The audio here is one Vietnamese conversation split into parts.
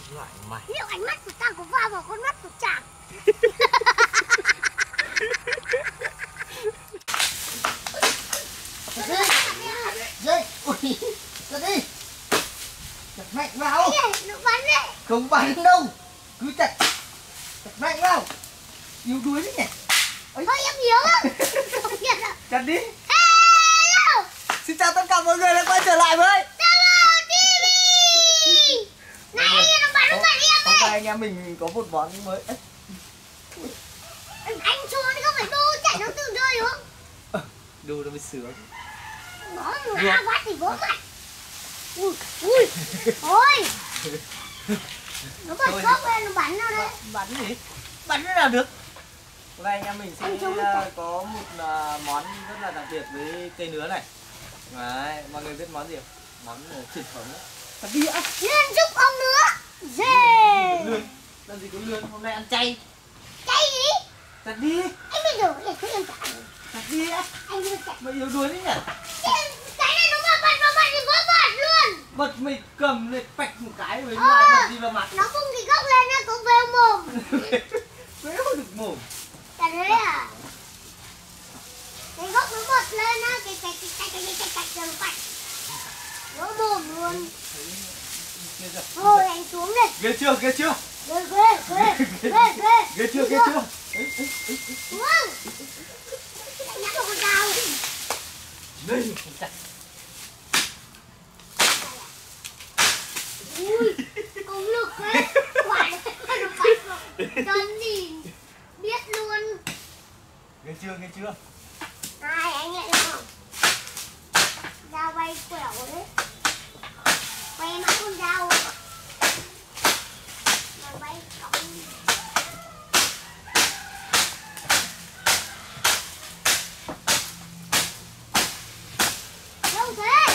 Loại mày. Liệu ánh mắt của ta có va vào con mắt của chàng? Dây, ui, ra đi. Chặt mạnh vào. Nó bắn đấy. Không bắn đâu. Cứ chặt mạnh vào. Yếu đuối đấy nhỉ. Thôi em yếu lắm. Không nhận đâu. Chặt đi. Hello. Xin chào tất cả mọi người đã quay trở lại với Hello TV. Này anh nó bắn vào em hôm đấy. nay anh em mình có một món mới. Anh xuống thì không phải đu chạy nó tự rơi đúng không? Đu nó mới sướng. Nó ngã quá thì vỗ mặt. Ui, ui, thôi. Nó bật cốc lên, nó bắn nó đấy. Bắn gì? Bắn thế nào được? Hôm nay anh em mình sẽ có một món rất là đặc biệt với cây nứa này. Đấy, mọi người biết món gì không? Món truyền thống đấy. Thật đi ạ. Lươn giúp ông nữa. Dê. Lươn. Làm gì có lươn, hôm nay ăn chay. Chay gì? Thật đi. Anh bây giờ để cứ em chạy. Thật đi ạ. Anh đưa chạy. Mày yếu đuối đấy nhỉ? Cái này nó mà bật vào mặt thì vỡ mặt luôn. Bật mày cầm lên bạch một cái với ngoài bật đi vào mặt. Nó không thì góc lên nó cũng vêu mồm. Vêu được mồm. Cả đấy à? Cái góc nó bật lên á, cái rồi nó bạch. Vỡ mồm luôn. Thôi anh xuống đi. Ghê chưa, ghê chưa? Ghê ghê. Ghê chưa, ghê chưa? Đúng không? Anh nhắc vào con dao. Đây, không chặt. Ui, công lực đấy. Quả nó bạch rồi. Chân gì biết luôn. Ghê chưa, ghê chưa? Này anh lại được không? Dao bay quẻo đấy. Quay mãi con dao. Rồi bay cong. Đâu thế?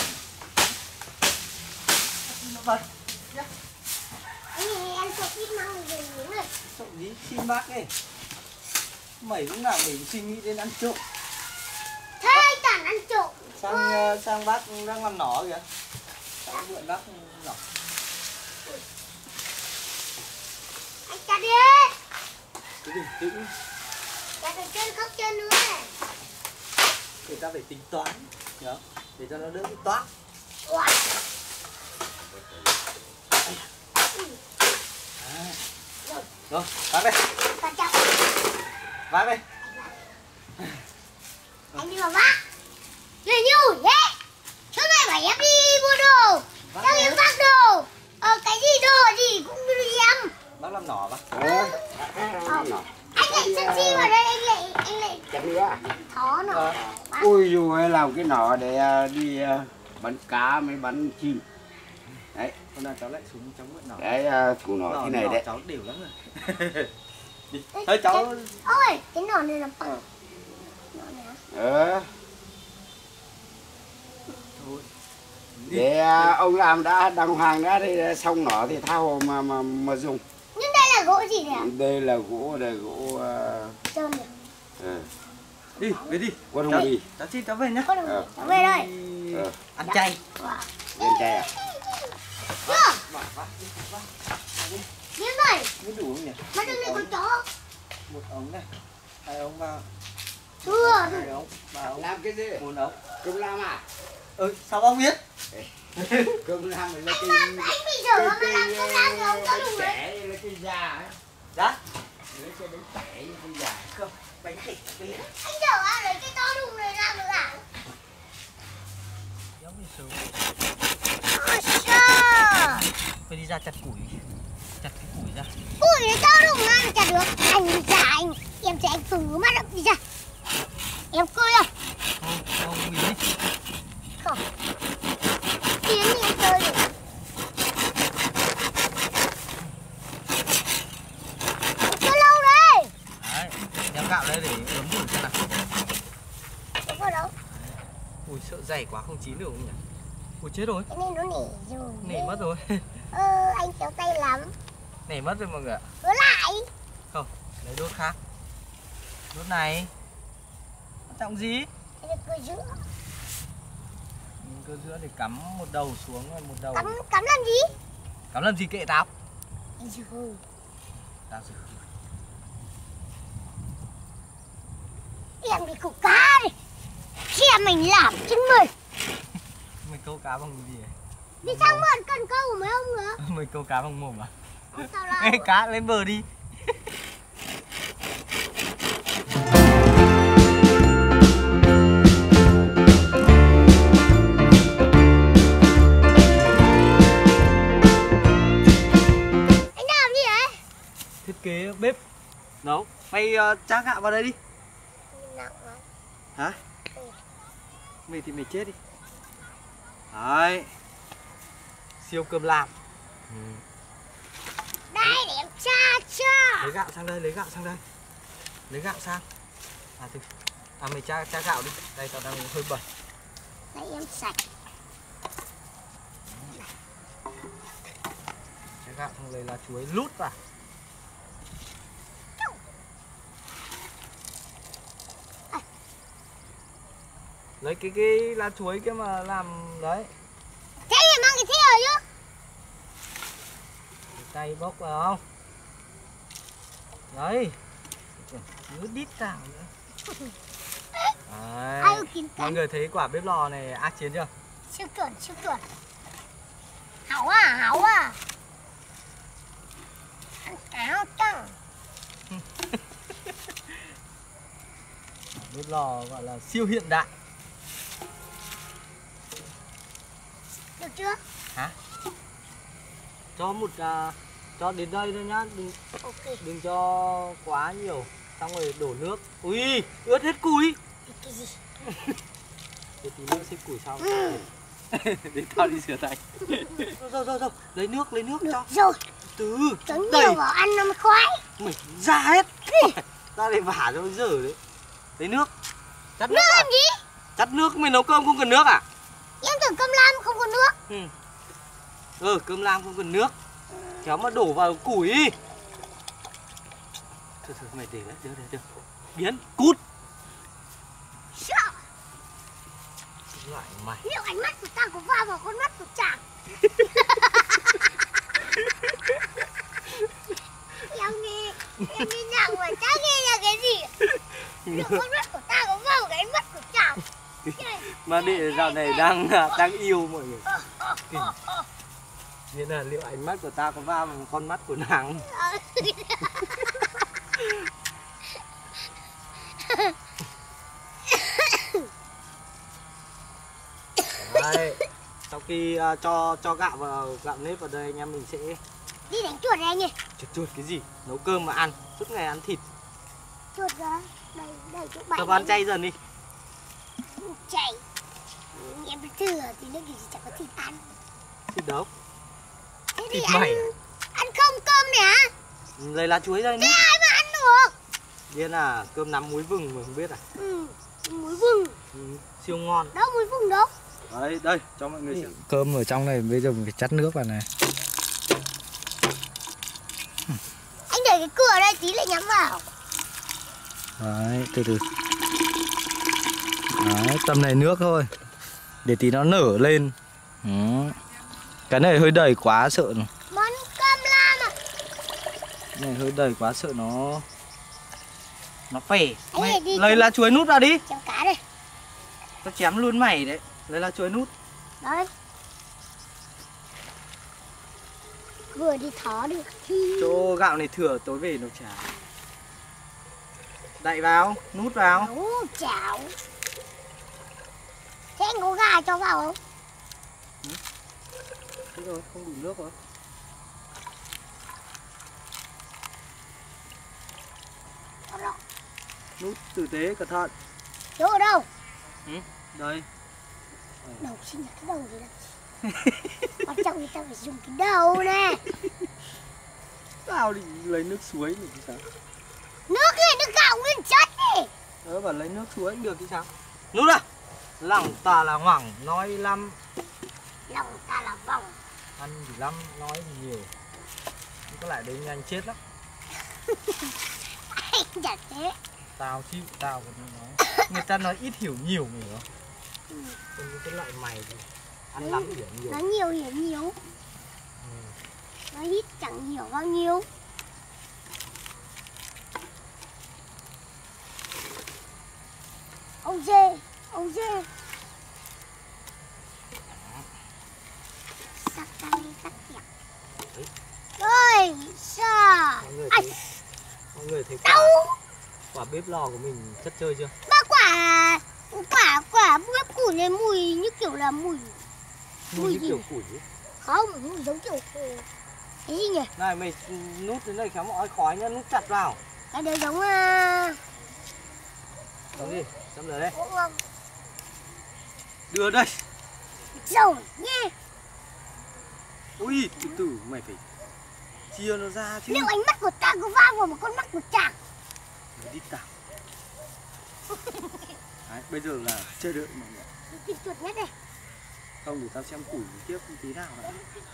Nó bật. Anh này ăn trộm ít măng về miếng này. Trộm gì? Xin bác đi. Mày lúc nào mình suy nghĩ đến ăn trộm. Thế anh chẳng ăn trộm. Sang bác đang làm nỏ kìa. Sang mượn bác nỏ. Anh chặt đi. Cứ bình tĩnh. Chặt ở trên khóc chân nữa này. Người ta phải tính toán. Nhớ. Để cho nó đỡ bị toát. Wow. Rồi, vác đây. Cẩn trọng. Vác đây. Anh đi vào vác. Người nhu thế. Hôm nay phải em đi mua đồ. Sao em vác đồ? Cái gì đồ gì cũng đi em. Bác làm nỏ bác. Anh lại chân chi vào đây, anh lại thó nó. Ui dồi, làm cái nỏ để đi bắn cá mới bắn chim. Đấy. Hôm nay cháu lại xuống cháu mượn nỏ. Cái củ nỏ thế này đấy. Cháu đều lắm rồi. Đi. Thôi cháu. Ôi, cái nỏ này là bằng. Nỏ này á. Thôi. Để ông làm đã đàng hoàng đã thì xong nỏ thì tha hồ mà dùng. Nhưng đây là gỗ gì này ạ? Đây là gỗ Trơn được. Đi, về đi. Con không đi. Cháu xin cháu về nhá. Có được. Cháu về đây. Ăn chay. Lên chay à? Chưa? Vác. Điếm rồi. Mới đủ không nhỉ? Mà đừng này con chó. Một ống này. 2 ống vào. Chưa. 2 ống. 3 ống. Làm cái gì? 4 ống. Cơm lam à? Sao ông biết? Cơm lam là cái Anh bị dở mà làm cơm lam thì ông cho đủ đấy. Đây là cái già ấy. Dạ? Lấy cái bánh tẻ với cái già. Không, bánh thịt tí. Anh dở à, lấy cái to đùng này ra được à? Kéo về sớm. Ôi sao? Phải đi ra chặt củi. Chặt cái củi ra. Ui, cái to đùng ra mà chả được. Anh đi ra anh. Em sẽ anh phử mắt up đi ra. Em cười không? Không, mình đi. Không. Tiến thì em chơi được. Chưa lâu đấy. Đấy, đem gạo đây để ướm thử xem nào. Không có đâu. Ui, sợ dày quá không chín được không nhỉ? Ui, chết rồi. Cái này nó nỉ rồi. Nỉ mất rồi. Anh kéo tay lắm. Nỉ mất rồi mọi người ạ. Hứa lại. Không, lấy đốt khác. Đốt này. Quan trọng gì? Cái này cơ giữa. Cơ giữa để cắm một đầu xuống rồi một đầu. Cắm làm gì? Cắm làm gì kệ tao. Dừa. Tao dừa. Em đi câu cá đi. Xem mình làm chứ mày. Mày câu cá bằng gì vậy? Đi sang mượn cần câu của mấy ông nữa. Mày câu cá bằng mồm à? Sao lại? Ê, cá lên bờ đi. Anh làm gì vậy? Thiết kế bếp nấu. Mày trá gạo vào đây đi. Nặng lắm. Hả? Mày thì mày chết đi. Đấy. Siêu cơm lam. Đây để em tra cho. Lấy gạo sang đây, lấy gạo sang đây. Lấy gạo sang. À từ. À mày tra gạo đi. Đây tao đang hơi bẩn. Đây em sạch. Tra gạo xong lấy lá chuối lút vào. Lấy cái lá chuối kia mà làm đấy. Thế thì mang cái thìa chứ. Tay bốc vào không? Đấy. Cứ đít vào nữa. Đấy. Ai kín Mọi cắn. người thấy quả bếp lò này ác chiến chưa? Siêu chuẩn, siêu chuẩn. Hảo à, hảo à. Ăn áo căng. Bếp lò gọi là siêu hiện đại. Được chưa? Hả? Cho một cho đến đây thôi nhá, Ok. đừng cho quá nhiều. Xong rồi đổ nước. Ui, ướt hết củi. Cái gì? Để tí nữa xếp củi sau. Để tao đi rửa tay. Rồi, lấy nước Được cho. rồi. Từ Trứng đây. nhiều vào ăn nó mới khoái. Mày ra hết. Tao lại vả cho dở đấy. Lấy nước. Chắt nước Nước à? làm gì? Chắt nước, mày nấu cơm không cần nước à? Em tưởng cơm lam không có nước. Cơm lam không cần nước. Kéo mà đổ vào củi. Thôi mày để đấy, được. Biến, cút. Sợ. Loại mày. Liệu ánh mắt của ta có va vào con mắt của chàng? Em nghe nhạc mà chả nghe là cái gì? Liệu con mắt của ta có vào cái ánh mắt của chàng? Mà để dạo này đang yêu mọi người. Nên là liệu ánh mắt của ta có va vào con mắt của nàng không? Đây, sau khi cho gạo nếp vào đây anh em mình sẽ Đi đánh chuột này anh nhỉ? chuột cái gì? Nấu cơm mà ăn, suốt ngày ăn thịt. Chuột ra. Đây chỗ bảy. Tập ăn chay dần đi. Chay. Em bị thừa thì nó gì chẳng có thịt ăn. Thịt đâu? Thế thì Thịt ăn, mày à? ăn không cơm này hả? Lấy lá chuối đây. Thế ai mà ăn được? Điên à, cơm nắm muối vừng mà không biết à? Muối vừng. Siêu ngon. Đâu muối vừng đâu? Đây, cho mọi người xem. Cơm ở trong này bây giờ mình phải chắt nước vào này. Anh để cái cửa đây tí lại nhắm vào. Đấy, từ. Đấy, tầm này nước thôi. Để tí nó nở lên. Đó. Cái này hơi đầy quá sợ nó. Món cơm lam à? Cái này hơi đầy quá sợ nó phè. Anh Mày này đi lấy lá chuối nút ra đi. chém cá đây. Tao chém luôn mày đấy. Lấy lá chuối nút. Đấy. Vừa đi thó được thì... Chỗ gạo này thừa tối về nấu cháo. Đậy vào, nút vào. Nấu cháo. Thế anh có gà cho vào không? Thế rồi, không đủ nước rồi. Đó. Nút tử tế, cẩn thận. Chỗ ở đâu? Đây. Đầu xin là cái đầu gì đâu. Quan trọng người ta phải dùng cái đầu nè. Tao định lấy nước suối thì sao? Nước này nước gạo nguyên chất đi. Bảo lấy nước suối cũng được chứ sao? Nút à? Lẳng tà là hoảng, nói lắm. Lòng ta là vòng. Ăn thì lắm, nói thì nhiều. Nhưng có lại đấy nhanh chết lắm. Anh chả thế. Tao chịu, tao còn nói. Người ta nói ít hiểu nhiều mày hiểu không? Còn cái loại mày thì ăn lắm hiểu nhiều. Nói nhiều hiểu nhiều. Nó hít chẳng hiểu bao nhiêu. Ông dê, ông dê. Sắc căng sắc kẹo. Rồi, sao? Mọi người thấy Đau. quả bếp lò của mình chất chơi chưa? Ba quả bếp củi này mùi như kiểu là mùi Mùi như gì kiểu nhỉ? củi ấy. Không, mùi giống kiểu cái gì nhỉ? Này mày nút thế này khéo mọi khói nhá, nút chặt vào. Cái đấy giống Giống gì? Chấm lửa đây. không? Đưa đây. Rồi nhé. Ui, từ từ mày phải chia nó ra chứ. Liệu ánh mắt của ta có va vào một con mắt của chàng? Mày đi tao. Đấy, bây giờ là chơi đợi mọi người. Tìm chuột nhất này. Không để tao xem củi tiếp tí nào nữa.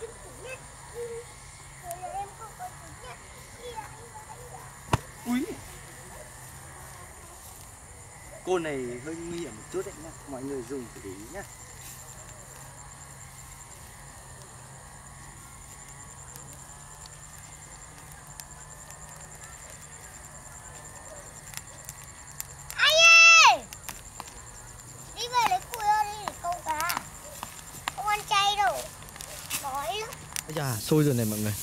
Ui. Côn này hơi nguy hiểm một chút đấy nha. Mọi người dùng phải để ý nhá. Anh ơi! Đi về lấy củi ra đi để câu cá. Không ăn chay đâu. Đói lắm. Ây da, sôi rồi này mọi người.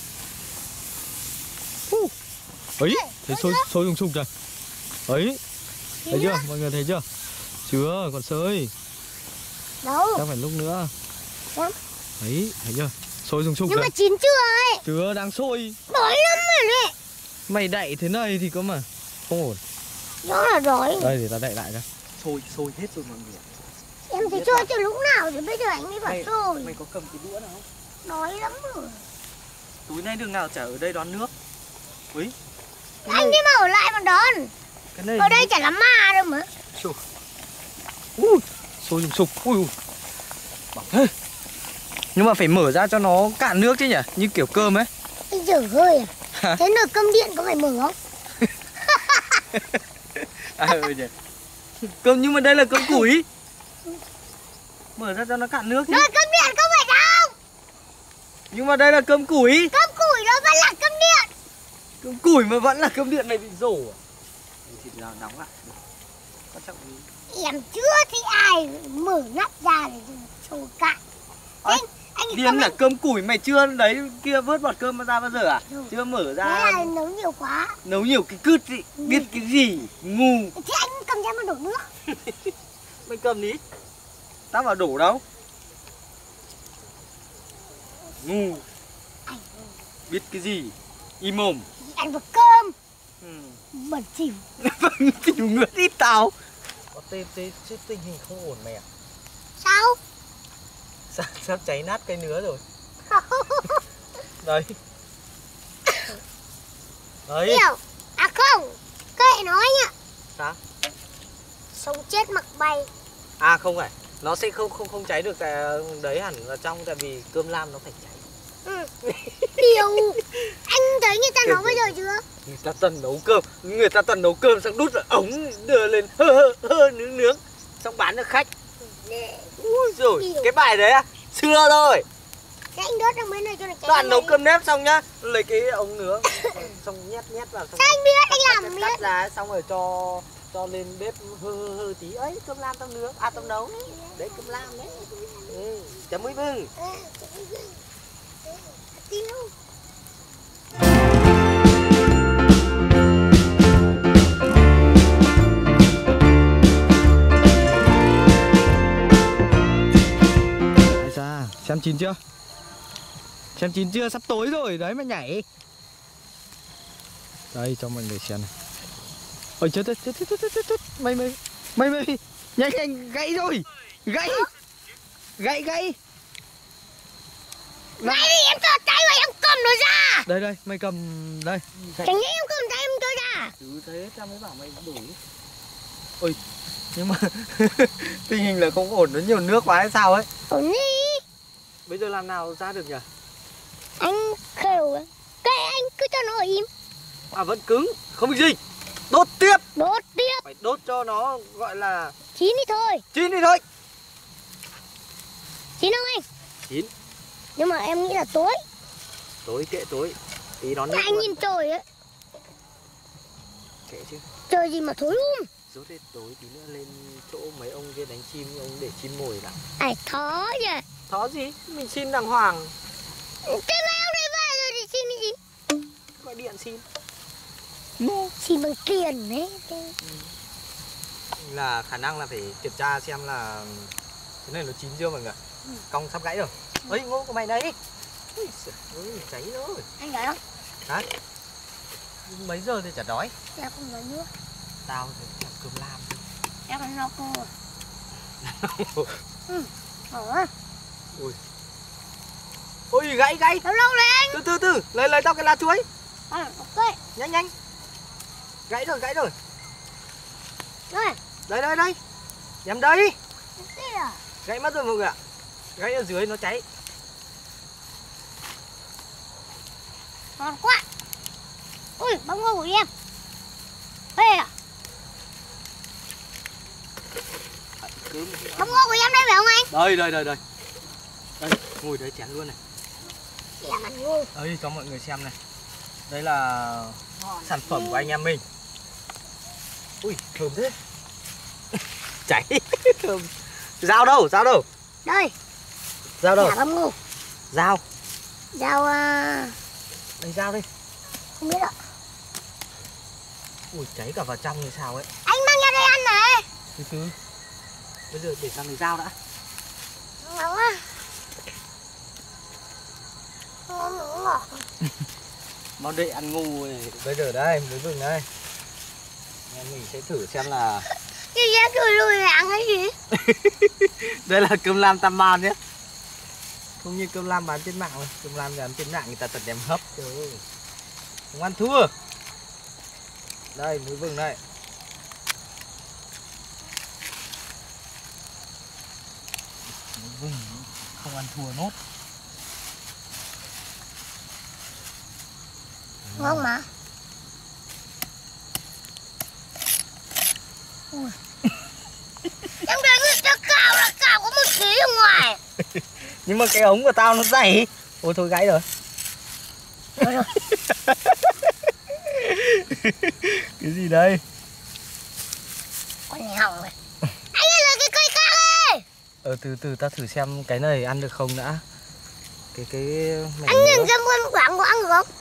Ấy, thấy sôi lùng sục rồi. Ấy, thấy chưa? Mọi người thấy chưa? Chưa, còn sôi. Đâu? Chắc phải lúc nữa. Đâu? Đấy, thấy chưa? Sôi lùng sục Nhưng rồi. mà chín chưa ấy? Chưa, đang sôi. Đói lắm rồi đấy. Mày đậy thế này thì có mà không ổn. Đó là đói. Đây để ta đậy lại cho. Sôi hết rồi mọi người. Em thấy chơi từ lúc nào thì bây giờ anh mới bảo rồi. Mày có cầm cái đũa nào không? Đói lắm rồi. Túi này đường nào chả ở đây đón nước. Úi. Anh đi mà ở lại mà đón. Cái này Ở đây chả là ma đâu mà. Ui, sôi lùng sục. Ui. Bỏng thế. Nhưng mà phải mở ra cho nó cạn nước chứ nhỉ? Như kiểu cơm ấy. Anh dở hơi à? Thế nồi cơm điện có phải mở không? Nhỉ. Cơm nhưng mà đây là cơm củi. Mở ra cho nó cạn nước chứ. Nồi cơm điện không phải đâu. Nhưng mà đây là cơm củi. Cơm củi nó vẫn là cơm điện. Cơm củi mà vẫn là cơm điện, mày bị rổ à? Thì đóng lại. Quan trọng gì? Em chưa thấy ai mở nắp ra để sôi cạn. Anh Điên là cơm củi mày chưa đấy kia vớt bọt cơm ra bao giờ à? Chưa mở ra. Thế là nấu nhiều quá. Nấu nhiều cái cứt gì, biết cái gì, ngu. Thế anh cầm ra mà đổ nước. Mày cầm đi. Tao vào đổ đâu. Ngu. Anh Biết cái gì, im mồm. ăn vào cơm. Ừ. Bẩn xỉu. Bẩn xỉu ngược ít tao. Có tên chứ tình hình không ổn mày à? Sao? Sắp cháy nát cây nứa rồi. Đấy. Đấy. Hiểu. À không, kệ nói nhá. Sao? Sống chết mặc bay. À không phải, nó sẽ không cháy được tại đấy hẳn là trong, tại vì cơm lam nó phải cháy. Điều. Anh thấy người ta nói bây giờ chưa? Người ta toàn nấu cơm xong đút vào ống đưa lên hơ nướng xong bán cho khách. Ui rồi cái bài đấy à, xưa thôi. Thế anh đốt ra mấy nơi cho nó cháy. Toàn nấu cơm nếp xong nhá, lấy cái ống nướng xong nhét vào xong. Sao anh biết, anh làm cắt ra xong rồi cho lên bếp hơ tí ấy, cơm lam tao nướng, à tao nấu đấy, đấy cơm lam đấy. Ừ, chấm muối bưng. Tiêu. Xem chín chưa? Xem chín chưa? Sắp tối rồi đấy mà nhảy. Đây cho mọi người xem này. Ôi chết. Mày nhanh gãy rồi. Gãy. Gãy Này em cho tay mà em cầm nó ra. Đây mày cầm đây. Chẳng nhẽ em cầm tay em cho ra. Ừ thế tao mới bảo mày đổi. Ôi nhưng mà tình hình là không ổn, nó nhiều nước quá hay sao ấy. Ổn đi. Bây giờ làm nào ra được nhỉ? Anh khều. Kệ anh cứ cho nó ở im. À vẫn cứng, không bị gì. Đốt tiếp. Phải đốt cho nó gọi là chín đi thôi. Chín đi thôi. Chín không anh? Chín. Nhưng mà em nghĩ là tối. Tối kệ tối. Tí đón nước Anh luôn. nhìn trời ấy. Kệ chứ. Trời gì mà thối Rốt hết tối tí nữa lên chỗ mấy ông kia đánh chim, ông để chim mồi đã. Ai thó nhỉ. Thó gì? Mình xin đàng hoàng. Thế mấy ông đây về rồi thì xin cái gì? Gọi điện xin. Xin bằng tiền đấy. Là khả năng là phải kiểm tra xem là cái này nó chín chưa mọi người. Cong sắp gãy rồi. Ơi ngô của mày đấy. Ui giời ơi, cháy rồi. Anh đói không? Hả? Mấy giờ thì chả đói. Em không đói nữa. Tao thì làm cơm lam. Em ăn rau cô. Ngon quá. Ui. Ôi gãy gãy. Lâu lâu đấy anh. Từ lấy tao cái lá chuối. Ok. Nhanh nhanh. Gãy rồi. Rồi. Đây. Em đây. Thế à? Gãy mất rồi mọi người ạ. Gãy ở dưới nó cháy. Ngon quá. Ui, bông ngô của em. Phê à? Bông ngô của em đây phải không anh? Đây. Đây, ngồi đấy chén luôn này. Em ăn ngô. Đây cho mọi người xem này. Đây là sản phẩm của anh em mình. Ui, thơm thế. Cháy. Thơm. Dao đâu? Đây. Dao đâu? Dạ bông ngô. Dao. Dao Đây dao đây. không biết ạ. Ui, cháy cả vào trong thì sao ấy. Anh mang ra đây ăn này. Từ. Bây giờ để sang lấy dao đã. Ngon quá. Ngon ngọt. Mau đệ ăn ngu này. Bây giờ đây, mới vừng đây. Em mình sẽ thử xem là Chứ em lùi này ăn cái gì? đây là cơm lam Tam Man nhé. Không như cơm lam bán trên mạng rồi. Cơm lam bán trên mạng người ta tận đem hấp. Trời ơi. Không ăn thua. Đây, mới vừng đây. Mới vừng không ăn thua nốt. Ngon mà. Ui. Em thấy người ta cào là cào có 1 kg ở ngoài. Nhưng mà cái ống của tao nó dày. Ôi thôi gãy rồi. Rồi. Cái gì đây? Con hỏng rồi. Anh ơi là cái cây cao ơi. Từ tao thử xem cái này ăn được không đã. Cái mảnh Anh nhìn nữa. ra muôn quảng của ăn được không?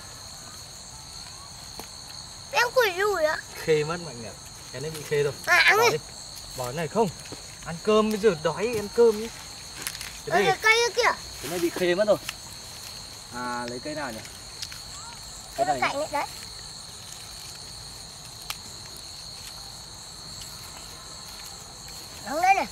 Em quỷ rùi á. Khê mất mọi người. Cái này bị khê rồi. Ăn Bỏ đi. đi. Bỏ cái này không. Ăn cơm bây giờ đói ăn cơm đi. Cái Cái cây kia kìa. cái này bị khê mất rồi. À lấy cây nào nhỉ? Cái Cái bên này. cạnh đấy đấy. Nóng đây này.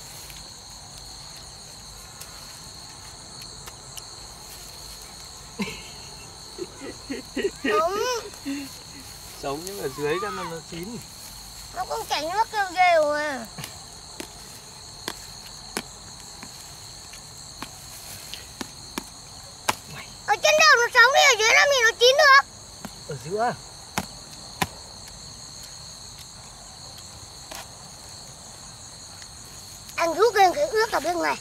Đúng. Sống nhưng ở dưới cho nó chín. Nó cũng chảy nước kêu ghê rồi. Ở trên đầu nó sống đi, ở dưới làm gì nó chín được. Ở giữa. Anh rút lên cái ướt ở bên ngoài.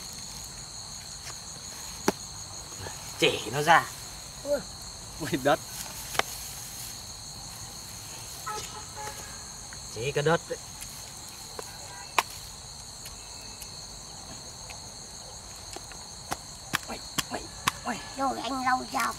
Chẻ nó ra. Ui. Ui đất. Chỉ cái đất đấy. Rồi anh lau dao.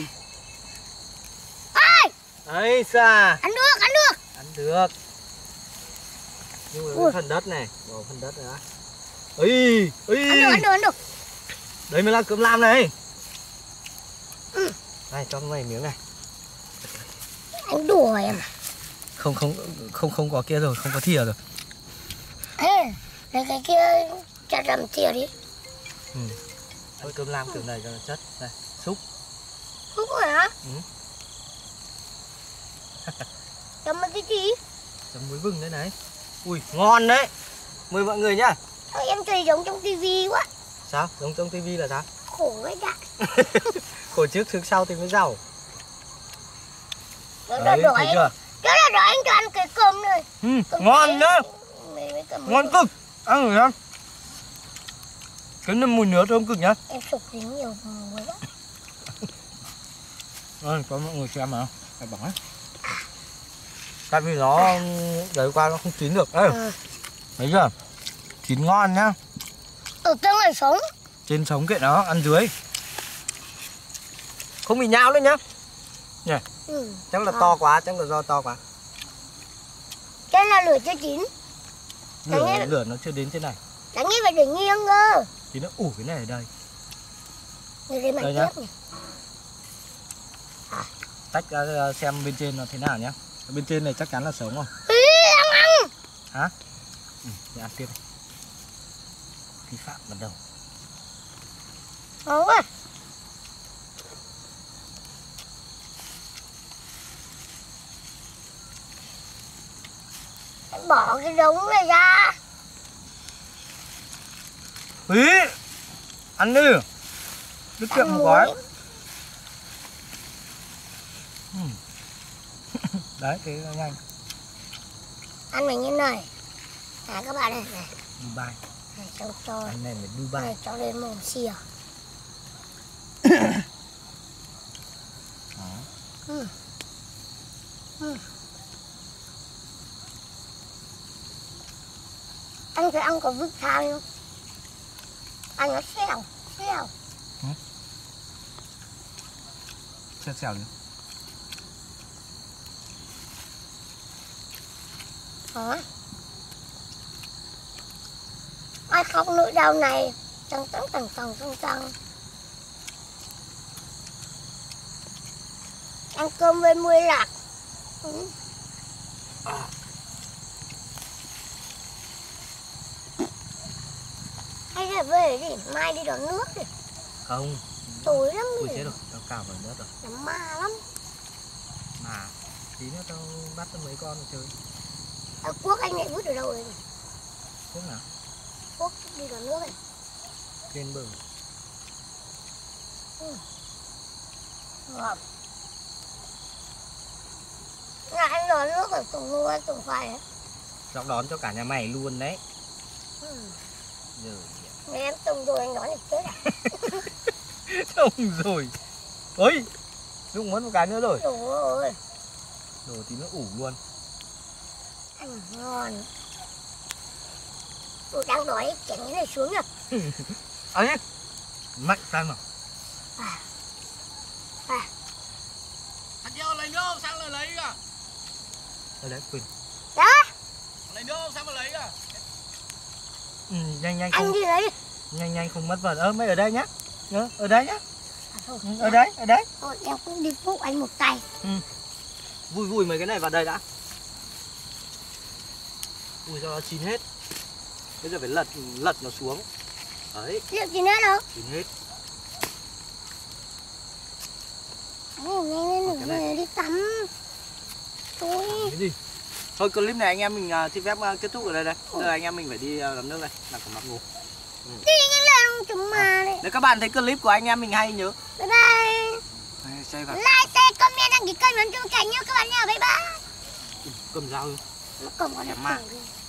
Ê! Ấy xa. Ăn được, ăn được. Ăn được. Nhưng mà Ui. cái phần đất này, bỏ phần đất nữa. Ây, Ăn được. đấy mới là cơm lam này. Ừ. Này cho mày miếng này. Anh đùa em à? Không có kia rồi, không có thìa rồi. Ê, lấy cái kia cho làm thìa đi. Thôi cơm lam kiểu này cho nó chất. Đây, xúc. Không phải hả? Ừ. Chấm cái gì? Chấm muối vừng đấy này. Ui, ngon đấy. Mời mọi người nhá. Sao em thấy giống trong tivi quá. Sao? Giống trong tivi là sao? Khổ vậy đã. Khổ trước trước sau thì mới giàu. Đó Đấy, là thấy chưa? Đó là đòi anh cho ăn cái cơm này. Ngon nhá. Ngon. Ngon cực. Ăn thử em. Cái này mùi nước thơm cực nhá. Em sụp dính nhiều muối quá. Cho mọi người xem mà. Cái bỏng ấy. Tại vì nó đấy qua nó không chín được. Ê, thấy chưa? Chín ngon nhá. Ở trong này sống. Trên sống kệ nó, ăn dưới. Không bị nhão nữa nhá. Nhỉ? Chắc là to quá, chắc là do to quá. Cái là lửa chưa chín. Lửa nó chưa đến thế này. Đáng nghĩ phải để nghiêng cơ. Thì nó ủ cái này ở đây. Đây nhá. này. Tách ra xem bên trên nó thế nào nhá. Bên trên này chắc chắn là sống rồi. Ăn. Hả? Để ăn tiếp. Vi phạm bắt đầu. Ngon quá. Bỏ cái đống này ra. Ý, ăn đi. Tiết kiệm một gói. Đấy, thế nhanh. Ăn mình như này. Các bạn này này. Dubai. Này cháu cho. Ăn này là Dubai. Này cháu lên mồm xìa. Anh phải ăn có vứt than không? Ăn nó xèo. Xèo đi. Hả? Ai khóc nỗi đau này trăng trăng. Ăn cơm với muối lạc. Hay là về đi, mai đi đón nước đi. Không. Tối lắm Ui rồi. chết rồi, tao cào vào nước rồi. Nó ma lắm. Mà tí nữa tao bắt cho mấy con chơi. Quốc anh lại vứt ở đâu rồi? Quốc nào? Quốc đi đón nước này. Trên bờ. Ngọt. Là anh đón nước ở tùng ngô tùng phải ấy. Cháu đón cho cả nhà mày luôn đấy. Rồi. Nếu em tùng rồi anh đón thì chết à? Không rồi. Ôi, Dũng mất một cái nữa rồi. Đủ rồi. Rồi tí nữa ủ luôn. Ăn ngon. Tôi đang đói chén cái này xuống rồi. Ấy, mạnh sang nào. Anh vô lấy nước sang lại lấy kìa. Ở đấy, Quỳnh. Đó. Lấy nước sang mà lấy kìa. Nhanh Anh không. đi lấy đi. Nhanh không mất vật. Mấy ở đây nhá. Ở đây nhá. Ở đấy. Thôi em cũng đi phụ anh một tay. Vui mấy cái này vào đây đã. Ui cho nó chín hết. Bây giờ phải lật nó xuống. Đấy. Liệu chín hết đâu? Chín hết. Nhanh lên nữa đi tắm. Thôi. Cái gì? Thôi clip này anh em mình xin phép kết thúc ở đây đây. Giờ anh em mình phải đi tắm nước đây. Làm cả mặt ngủ. Đi nhanh lên chúng mà đấy. Nếu các bạn thấy clip của anh em mình hay nhớ Bye bye. Like, share, comment, đăng ký kênh, nhấn chuông cảnh nhớ các bạn nha. Bye bye. cầm dao. Nó cầm vào Mà. được.